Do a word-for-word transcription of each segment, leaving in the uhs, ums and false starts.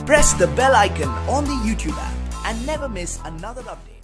Press the bell icon on the YouTube app and never miss another update.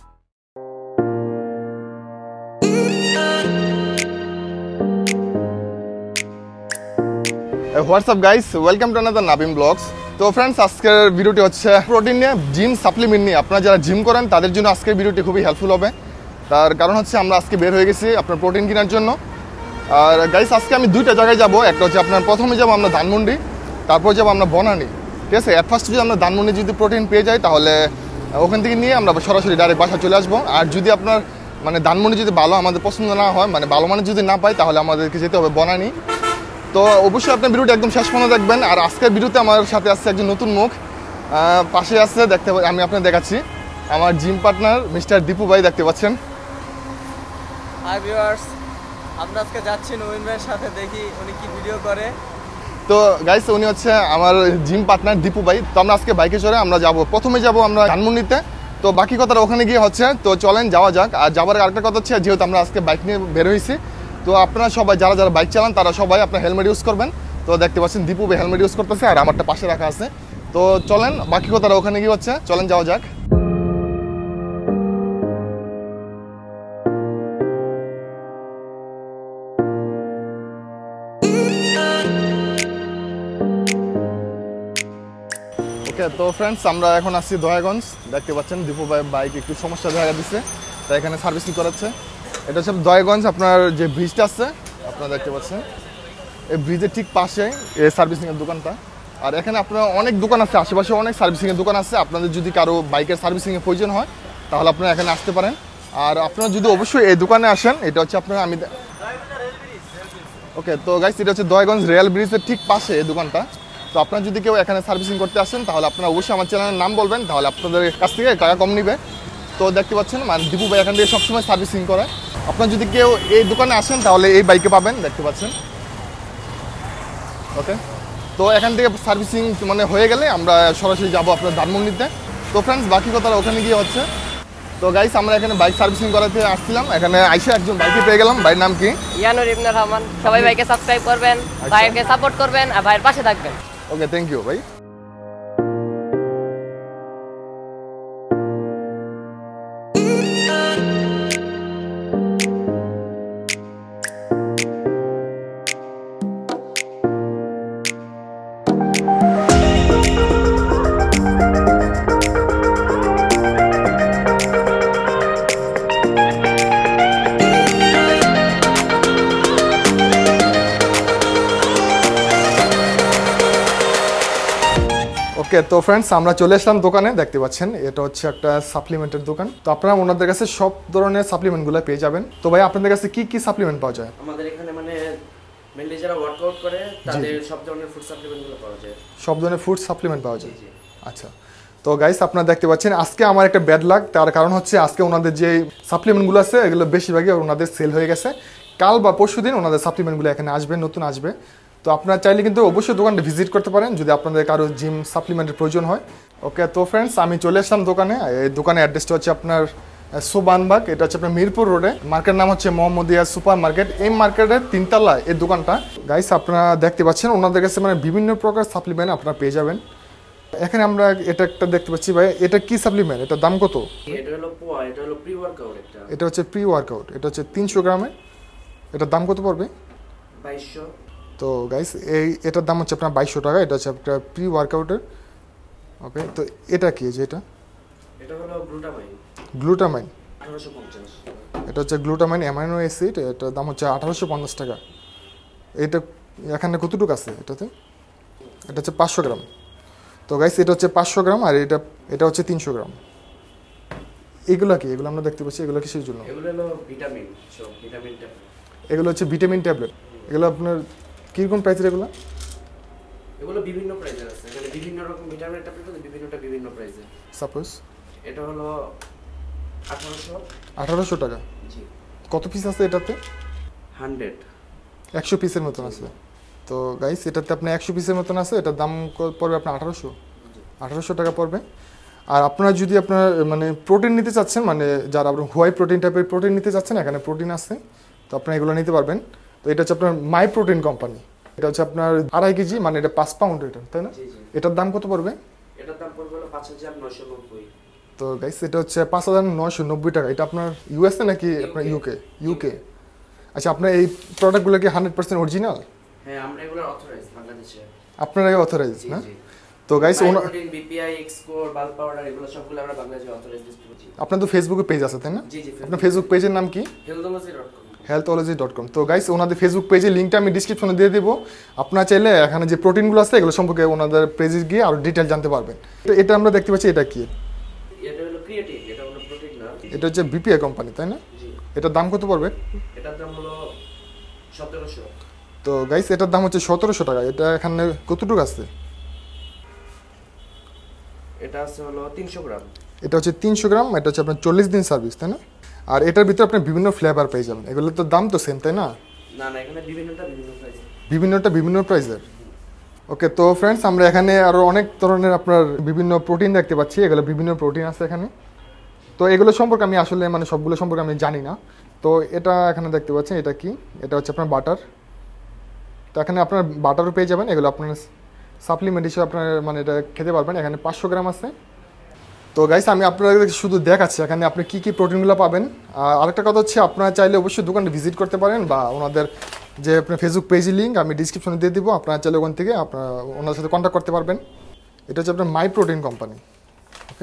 What's up guys, welcome to another Nabim Vlogs. তো friends, আজকের ভিডিওটি হচ্ছে protein নিয়ে, gym supplement নিয়ে। আপনারা যারা gym করেন তাদের জন্য আজকের ভিডিওটি খুবই হেল্পফুল হবে। তার কারণ হচ্ছে আমরা আজকে বের হয়ে গেছি আপনার প্রোটিন কেনার জন্য। আর গাইস, আজকে আমি দুইটা জায়গায় যাব। একটা হচ্ছে আপনার প্রথমে যাব আমরা ধানমন্ডি, তারপর যাব আমরা বনানী। ঠিক আছে, এট ফার্স্ট যদি আমরা ধানমন্ডি যদি প্রোটিন পেয়ে যাই তাহলে ওখান থেকে নিয়ে আমরা সরাসরি ডাইরেক্ট বাসা চলে আসবো। আর যদি আপনার মানে ধানমন্ডি যদি ভালো আমাদের পছন্দ না হয়, মানে ভালো মানে যদি না পাই, তাহলে আমাদেরকে যেতে হবে বনানী। তো অবশ্যই আপনার ভিডিওটি একদম শেষ পর্যন্ত দেখবেন। আর আজকের ভিডিওতে আমার সাথে আসছে একজন নতুন মুখ, পাশে আসছে, দেখতে আমি আপনার দেখাচ্ছি আমার জিম পার্টনার মিস্টার দীপু ভাই, দেখতে পাচ্ছেন। হাই ভিউয়ার্স, আমরা আজকে যাচ্ছি নবীন ভাইয়ের সাথে, দেখি উনি কি ভিডিও করে। তো গাইস, উনি হচ্ছে আমার জিম পার্টনার দীপু ভাই। তো আমরা আজকে বাইকে চড়ে আমরা যাব, প্রথমে যাব আমরা ধানমন্ডিতে। তো বাকি কথাটা ওখানে গিয়ে হচ্ছে। তো চলেন যাওয়া যাক। আর যাওয়ার আরেকটা কথা হচ্ছে, যেহেতু আমরা আজকে বাইক নিয়ে বের হয়েছি, তো আপনারা সবাই যারা যারা বাইক চালান তারা সবাই আপনার হেলমেট ইউজ করবেন। তো দেখতে পাচ্ছেন দীপু ভাই হেলমেট ইউজ করতেছে, আর আমারটা পাশে রাখা আছে। তো চলেন বাকি কথাটা ওখানে গিয়ে হচ্ছে, চলেন যাওয়া যাক। ওকে, তো ফ্রেন্ডস, আমরা এখন আসছি দয়াগঞ্জ। দেখতে পাচ্ছেন দীপু ভাই বাইক একটু সমস্যা দেখা দিচ্ছে, তাই এখানে সার্ভিসিং করাচ্ছে। এটা হচ্ছে দয়াগঞ্জ, আপনার যে ব্রিজটা আছে আপনারা দেখতে পাচ্ছেন, এই ব্রিজের ঠিক পাশে এই সার্ভিসিংয়ের দোকানটা। আর এখানে আপনার অনেক দোকান আছে, আশেপাশে অনেক সার্ভিসিংয়ের দোকান আছে। আপনাদের যদি কারো বাইকের সার্ভিসিংয়ের প্রয়োজন হয় তাহলে আপনারা এখানে আসতে পারেন। আর আপনারা যদি অবশ্যই এই দোকানে আসেন, এটা হচ্ছে আপনার আমি ওকে। তো গাইস, এটা হচ্ছে দয়াগঞ্জ রেল ব্রিজের ঠিক পাশে এই দোকানটা। তো আপনারা যদি কেউ এখানে সার্ভিসিং করতে আসেন তাহলে আপনারা অবশ্যই আমার চ্যানেলের নাম বলবেন, তাহলে আপনাদের কাছ থেকে টাকা কম নিবে। তো দেখতে পাচ্ছেন মানে দীপু ভাই এখান থেকে সবসময় সার্ভিসিং করে। আপনারা যদি কেউ এই দোকানে আসেন তাহলে এই বাইকে পাবেন, দেখতে পাচ্ছেন। ওকে, তো এখান থেকে সার্ভিসিং মানে হয়ে গেলে আমরা সরাসরি যাবো আপনার ধানমন্ডিতে। তো ফ্রেন্ডস, বাকি কথাটা ওখানে গিয়ে হচ্ছে। তো গাইস, আমরা এখানে বাইক সার্ভিসিং করাতে আসছিলাম, এখানে আইসা একজন বাইকে পেয়ে গেলাম। ভাইয়ের নাম কি? ইয়ানুর ইবনে রহমান। সবাই ভাইকে সাবস্ক্রাইব করবেন, ভাইকে সাপোর্ট করবেন আর ভাইয়ের পাশে থাকবেন। ওকে, থ্যাংক ইউ ভাই। ওকে, তো ফ্রেন্ডস, আমরা চলে আসলাম দোকানে। দেখতে পাচ্ছেন এটা হচ্ছে একটা সাপ্লিমেন্টের দোকান। তো আপনারা ওনাদের কাছে সব ধরনের সাপ্লিমেন্টগুলো পেয়ে যাবেন। তো ভাই, আপনাদের কাছে কি কি সাপ্লিমেন্ট পাওয়া যায়? আমাদের এখানে মানে মেনলি যারা ওয়ার্কআউট করে তাদের সব ধরনের ফুড সাপ্লিমেন্টগুলো পাওয়া যায়। সব ধরনের ফুড সাপ্লিমেন্ট পাওয়া যায়, আচ্ছা। তো গাইস, আপনারা দেখতে পাচ্ছেন আজকে আমার একটা ব্যাড লাক। তার কারণ হচ্ছে আজকে ওনাদের যে সাপ্লিমেন্টগুলো আছে এগুলো বেশিরভাগই ওনাদের সেল হয়ে গেছে। কাল বা পরশু দিন ওনাদের সাপ্লিমেন্টগুলো এখানে আসবে, নতুন আসবে। তো আপনারা চাইলে কিন্তু অবশ্যই দোকানটা ভিজিট করতে পারেন যদি আপনাদের কারো জিম সাপ্লিমেন্টের প্রয়োজন হয়। ওকে, তো ফ্রেন্ডস, আমি চলে আসলাম দোকানে। এই দোকানের অ্যাড্রেসটা হচ্ছে আপনার সোবানবাগ, এটা হচ্ছে আপনার মিরপুর রোডে। মার্কেটের নাম হচ্ছে মোহাম্মদিয়া সুপার মার্কেট। এই মার্কেটের তিনতলা এই দোকানটা। গাইস, আপনারা দেখতে পাচ্ছেন ওনাদের কাছে মানে বিভিন্ন প্রকার সাপ্লিমেন্ট আপনারা পেয়ে যাবেন। এখানে আমরা এটা একটা দেখতে পাচ্ছি। ভাই, এটা কি সাপ্লিমেন্ট? এটার দাম কত? এটা হলো পোয়া, এটা হলো প্রি ওয়ার্কআউট। এটা এটা হচ্ছে প্রি ওয়ার্কআউট, এটা হচ্ছে তিনশো গ্রামে। এটার দাম কত পড়বে? বাইশশো। তো গাইস, এই এটার দাম হচ্ছে আপনার বাইশশো টাকা। এটা হচ্ছে আপনার প্রি ওয়ার্কআউটের। ওকে, তো এটা কি যে এটা? এটা হলো গ্লুটামাইন। গ্লুটামাইন আঠারোশো পঞ্চাশ। এটা হচ্ছে গ্লুটামাইন অ্যামাইনো অ্যাসিড। এটার দাম হচ্ছে আঠারোশো পঞ্চাশ টাকা। এটা এখানে কতটুকু আছে এটাতে? এটা হচ্ছে পাঁচশো গ্রাম। তো গাইস, এটা হচ্ছে পাঁচশো গ্রাম, আর এটা এটা হচ্ছে তিনশো গ্রাম। এগুলো কি? এগুলো আমরা দেখতে পাচ্ছি, এগুলো কিসের জন্য? এগুলো হলো ভিটামিন, সব ভিটামিন ট্যাবলেট। এগুলো হচ্ছে ভিটামিন ট্যাবলেট। এগুলো আপনার কীরকম প্রাইসের? এগুলো এগুলো বিভিন্ন প্রাইসের আছে, মানে বিভিন্ন রকম ভিটামিন ট্যাবলেট আছে, বিভিন্নটা বিভিন্ন প্রাইসে। সাপোজ এটা হলো আঠারোশো। আঠারোশো টাকা। জি। কত পিস আছে এটাতে? হান্ড্রেড, একশো পিসের মতন আছে। তো গাইস, এটাতে আপনার একশো পিসের মতন আছে। এটার দাম পড়বে আপনার আঠারোশো আঠারোশো টাকা পড়বে। আর আপনারা যদি আপনার মানে প্রোটিন নিতে চাচ্ছেন, মানে যারা আপনার হোয়াই প্রোটিন টাইপের প্রোটিন নিতে চাচ্ছেন, এখানে প্রোটিন আছে, তো আপনারা এগুলো নিতে পারবেন। তো এটা হচ্ছে আপনার মাই প্রোটিন কোম্পানি। এটা হচ্ছে আপনার আড়াই কেজি, মানে এটা পাঁচ পাউন্ড, এটা তাই না? এটার দাম কত পড়বে? এটার দাম পড়বে হলো পাঁচ হাজার নয়শো নব্বই। তো গাইস এটা হচ্ছে পাঁচ হাজার নয়শো নব্বই টাকা। এটা আপনার ইউএসএ নাকি আপনার ইউকে? ইউকে। আচ্ছা, আপনার এই প্রোডাক্টগুলো কি হান্ড্রেড পার্সেন্ট অরিজিনাল? হ্যাঁ, আমরা এগুলো অথরাইজ বাংলাদেশে। আপনারাই অথরাইজ না? তো গাইস প্রোটিন বিপিআই এক্সকোর বাল্ক পাউডার এগুলো সবগুলো আমরা বাংলাদেশে অথরাইজ ডিস্ট্রিবিউট করি। আপনার তো ফেসবুকে পেজ আছে তাই না? জি জি। আপনার ফেসবুক পেজের নাম কি? Healthology dot com. Healthology dot com. তো গাইস ওনাদের ফেসবুক পেজের লিঙ্কটা আমি ডিসক্রিপশনে দিয়ে দেবো। আপনারা চাইলে এখানে যে প্রোটিনগুলো আছে এগুলো সম্পর্কে ওনাদের পেজে গিয়ে আরো ডিটেল জানতে পারবেন। তো এটা আমরা দেখতে পাচ্ছি, এটা কি? এটা হলো ক্রিয়েটিন, এটা হলো প্রোটিন না। এটা হচ্ছে বিপিআই কোম্পানি তাই না? জি। এটার দাম কত পড়বে? এটার দাম হলো সতেরোশো। তো গাইস এটার দাম হচ্ছে সতেরোশো টাকা। এটা এখানে কতটুকু আছে? এটা আছে হলো তিনশো গ্রাম। এটা হচ্ছে তিনশো গ্রাম। এটা হচ্ছে আপনার চল্লিশ দিন সার্ভিস তাই না? আর এটার ভিতরে আপনি বিভিন্ন ফ্লেভার পেয়ে যাবেন। এগুলোর তো দাম তো সেম তাই না? না না, এখানে বিভিন্নটা বিভিন্ন প্রাইস। বিভিন্নটা বিভিন্ন প্রাইসের। ওকে, তো ফ্রেন্ডস আমরা এখানে আরও অনেক ধরনের আপনার বিভিন্ন প্রোটিন দেখতে পাচ্ছি। এগুলো বিভিন্ন প্রোটিন আছে এখানে। তো এগুলো সম্পর্কে আমি আসলে মানে সবগুলো সম্পর্কে আমি জানি না। তো এটা এখানে দেখতে পাচ্ছেন, এটা কি? এটা হচ্ছে আপনার বাটার। তো এখানে আপনার বাটারও পেয়ে যাবেন। এগুলো আপনার সাপ্লিমেন্ট হিসেবে আপনার মানে এটা খেতে পারবেন। এখানে পাঁচশো গ্রাম আছে। তো গাইস আমি আপনাদের শুধু দেখাচ্ছি এখানে আপনি কী কী প্রোটিনগুলো পাবেন। আর আরেকটা কথা হচ্ছে, আপনারা চাইলে অবশ্যই দোকানে ভিজিট করতে পারেন বা ওনাদের যে আপনার ফেসবুক পেজের লিঙ্ক আমি ডিসক্রিপশনে দিয়ে দিব। আপনারা চাইলে ওখান থেকে আপনারা ওনার সাথে কন্ট্যাক্ট করতে পারবেন। এটা হচ্ছে আপনার মাই প্রোটিন কোম্পানি। ওকে,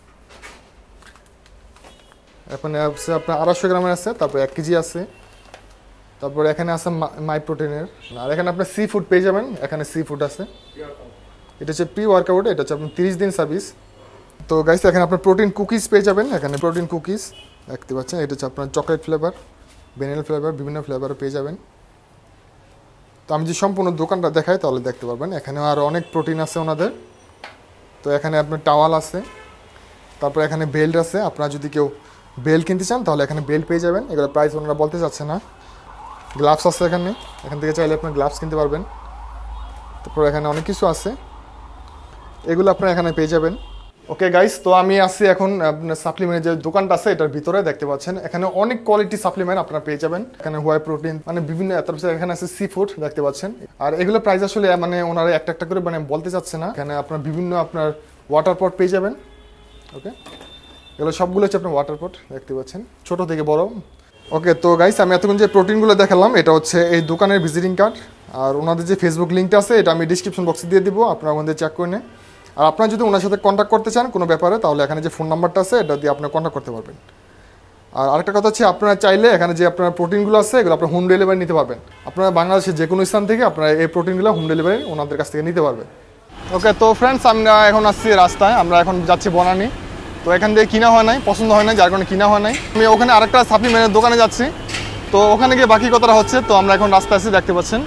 এখানে আছে আপনার আড়াইশো গ্রামের আছে, তারপর এক কেজি আছে, তারপর এখানে আছে মাই প্রোটিনের। আর এখানে আপনার সি ফুড পেয়ে যাবেন। এখানে সি ফুড আছে। এটা হচ্ছে প্রি ওয়ার্কআউট। এটা হচ্ছে আপনার তিরিশ দিন সার্ভিস। তো গাইস এখানে আপনার প্রোটিন কুকিজ পেয়ে যাবেন। এখানে প্রোটিন কুকিজ দেখতে পাচ্ছেন। এটা হচ্ছে আপনার চকলেট ফ্লেভার, ভ্যানিলা ফ্লেভার, বিভিন্ন ফ্লেভার পেয়ে যাবেন। তো আমি যে সম্পূর্ণ দোকানটা দেখাই তাহলে দেখতে পারবেন। এখানে আরও অনেক প্রোটিন আছে ওনাদের। তো এখানে আপনার টাওয়াল আছে, তারপর এখানে বেল্ট আছে। আপনারা যদি কেউ বেল্ট কিনতে চান তাহলে এখানে বেল্ট পেয়ে যাবেন। এগুলো প্রাইস ওনারা বলতে চাচ্ছে না। গ্লাভস আছে এখানে, এখান থেকে চাইলে আপনার গ্লাভস কিনতে পারবেন। তারপর এখানে অনেক কিছু আছে, এগুলো আপনারা এখানে পেয়ে যাবেন। ওকে গাইস, তো আমি আসছি এখন আপনার সাপ্লিমেন্টের যে দোকানটা আছে এটার ভিতরে। দেখতে পাচ্ছেন এখানে অনেক কোয়ালিটি সাপ্লিমেন্ট আপনারা পেয়ে যাবেন। এখানে হোয়াই প্রোটিন মানে বিভিন্ন, তারপর এখানে আছে সি ফুড দেখতে পাচ্ছেন। আর এগুলো প্রাইস আসলে মানে ওনারা একটা একটা করে মানে বলতে চাচ্ছে না। এখানে আপনার বিভিন্ন আপনার ওয়াটার পট পেয়ে যাবেন। ওকে, এগুলো সবগুলো হচ্ছে আপনার ওয়াটার পট দেখতে পাচ্ছেন, ছোট থেকে বড়। ওকে, তো গাইস আমি এতক্ষণ যে প্রোটিনগুলো দেখালাম এটা হচ্ছে এই দোকানের ভিজিটিং কার্ড। আর ওনাদের যে ফেসবুক লিঙ্কটা আছে এটা আমি ডিসক্রিপশন বক্সে দিয়ে দিব, আপনারা ওখানে চেক করে নেন। আর আপনারা যদি ওনার সাথে কন্ট্যাক্ট করতে চান কোনো ব্যাপারে তাহলে এখানে যে ফোন নাম্বারটা আছে এটা দিয়ে আপনারা কন্ট্যাক্ট করতে পারবেন। আর আরেকটা কথা হচ্ছে, আপনারা চাইলে এখানে যে আপনার প্রোটিনগুলো আছে এগুলো আপনার হোম ডেলিভারি নিতে পারবেন। আপনারা বাংলাদেশের যে কোনো স্থান থেকে আপনারা এই প্রোটিনগুলো হোম ডেলিভারি ওনাদের কাছ থেকে নিতে পারবেন। ওকে, তো ফ্রেন্ডস আমরা এখন আসছি রাস্তায়। আমরা এখন যাচ্ছি বনানী। তো এখান থেকে কিনা হয় নাই, পছন্দ হয় নাই, যার কারণে কিনা হয় নাই। আমি ওখানে আরেকটা সাপ্লিমেন্টের দোকানে যাচ্ছি। তো ওখানে গিয়ে বাকি কথাটা হচ্ছে। তো আমরা এখন রাস্তায় আছি দেখতে পাচ্ছেন।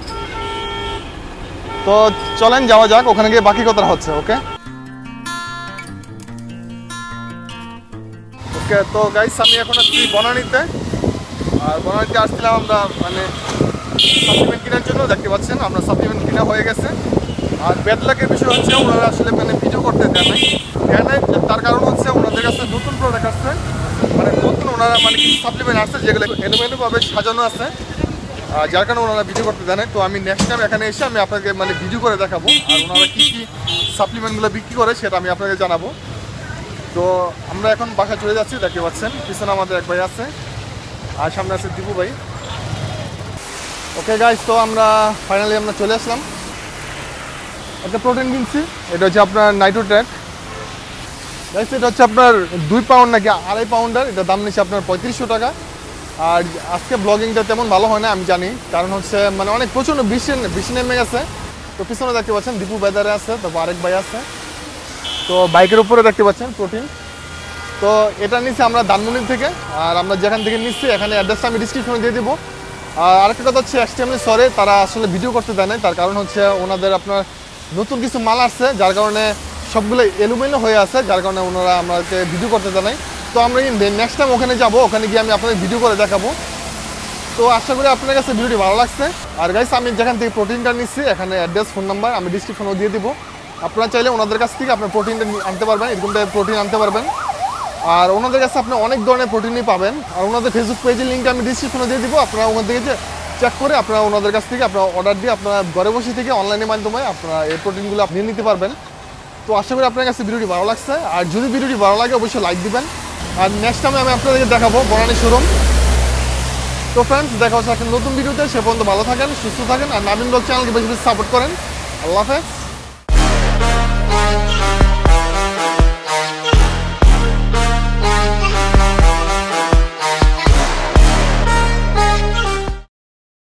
তো চলেন যাওয়া যাক, ওখানে গিয়ে বাকি কথা হচ্ছে। ওকে ওকে তো গাইস আমি এখন আসছি বনানীতে। আর বনানীতে আসছিলাম আমরা মানে সাপ্লিমেন্ট কেনার জন্য। দেখতে পাচ্ছেন আমরা সাপ্লিমেন্ট কিনা হয়ে গেছে। আর ব্যাডলাকের বিষয় হচ্ছে ওনারা আসলে মানে ভিডিও করতে দেন নাই দেন নাই তার কারণ হচ্ছে ওনাদের কাছে নতুন প্রোডাক্ট আসছে, মানে নতুন ওনারা মানে কিছু সাপ্লিমেন্ট আসছে যেগুলো এলোমেলোভাবে সাজানো আছে, যার কারণে ওনারা ভিডিও করতে দেন। তো আমি নেক্সট টাইম এখানে এসে আমি আপনাকে মানে ভিডিও করে দেখাবো। আর ওনারা কী কী সাপ্লিমেন্টগুলো বিক্রি করে সেটা আমি আপনাকে জানাবো। তো আমরা এখন বাসায় চলে যাচ্ছি। দেখতে পাচ্ছেন পিছনে আমাদের এক ভাই আছে আর সামনে আছে দীপু ভাই। ওকে গাইস, তো আমরা ফাইনালি আমরা চলে আসলাম। একটা প্রোটিন কিনছি, এটা হচ্ছে আপনার নাইট্রোট্র্যাক গাইস। এটা হচ্ছে আপনার দুই পাউন্ড নাকি আড়াই পাউন্ডার। এটা দাম নিচ্ছে আপনার পঁয়ত্রিশশো টাকা। আর আজকে ব্লগিংটা তেমন ভালো হয় না আমি জানি, কারণ হচ্ছে মানে অনেক প্রচণ্ড বৃষ্টি বৃষ্টি নেমে গেছে। তো পিছনে দেখতে পাচ্ছেন দীপু বেদারে আছে, তারপর আরেক ভাই আছে। তো বাইকের উপরে দেখতে পাচ্ছেন প্রোটিন। তো এটা নিচ্ছি আমরা ধানমন্ডি থেকে। আর আমরা যেখান থেকে নিচ্ছি এখানে অ্যাড্রেসটা আমি ডিসক্রিপশনে দিয়ে দেবো। আর আরেকটা কথা হচ্ছে এক্সট্রিমলি সরি, তারা আসলে ভিডিও করতে দেয় না। তার কারণ হচ্ছে ওনাদের আপনার নতুন কিছু মাল আসছে, যার কারণে সবগুলো এলোমেলো হয়ে আছে, যার কারণে ওনারা আমাকে ভিডিও করতে দেয় নাই। তো আমরা নেক্সট টাইম ওখানে যাবো, ওখানে গিয়ে আমি আপনাদের ভিডিও করে দেখাবো। তো আশা করি আপনার কাছে ভিডিওটি ভালো লাগছে। আর গাইস আমি যেখান থেকে প্রোটিনটা নিচ্ছি এখানে অ্যাড্রেস ফোন নাম্বার আমি ডিসক্রিপশনেও দিয়ে দিব। আপনারা চাইলে ওনাদের কাছ থেকে আপনার প্রোটিনটা আনতে পারবেন, এরকম টাইপের প্রোটিন আনতে পারবেন। আর ওনাদের কাছে আপনি অনেক ধরনের প্রোটিনই পাবেন। আর ওনাদের ফেসবুক পেজের লিঙ্কটা আমি ডিসক্রিপশনে দিয়ে দিব। আপনারা ওখান থেকে যে চেক করে আপনারা ওনাদের কাছ থেকে আপনারা অর্ডার দিয়ে আপনারা ঘরে বসে থেকে অনলাইনের মাধ্যমে আপনারা এই প্রোটিনগুলো আপনি নিতে পারবেন। তো আশা করি আপনার কাছে ভিডিওটি ভালো লাগছে, আর যদি ভিডিওটি ভালো লাগে অবশ্যই লাইক দিবেন। আর নেক্সট টাইমে আমি আপনাদেরকে দেখাবো বনানী শোরুম। তো ফ্রেন্ডস দেখা হচ্ছে একটা নতুন ভিডিওতে, সে পর্যন্ত ভালো থাকেন, সুস্থ থাকেন, আর নাবিন ব্লগ চ্যানেলকে বেশি বেশি সাপোর্ট করেন। আল্লাহ হাফেজ।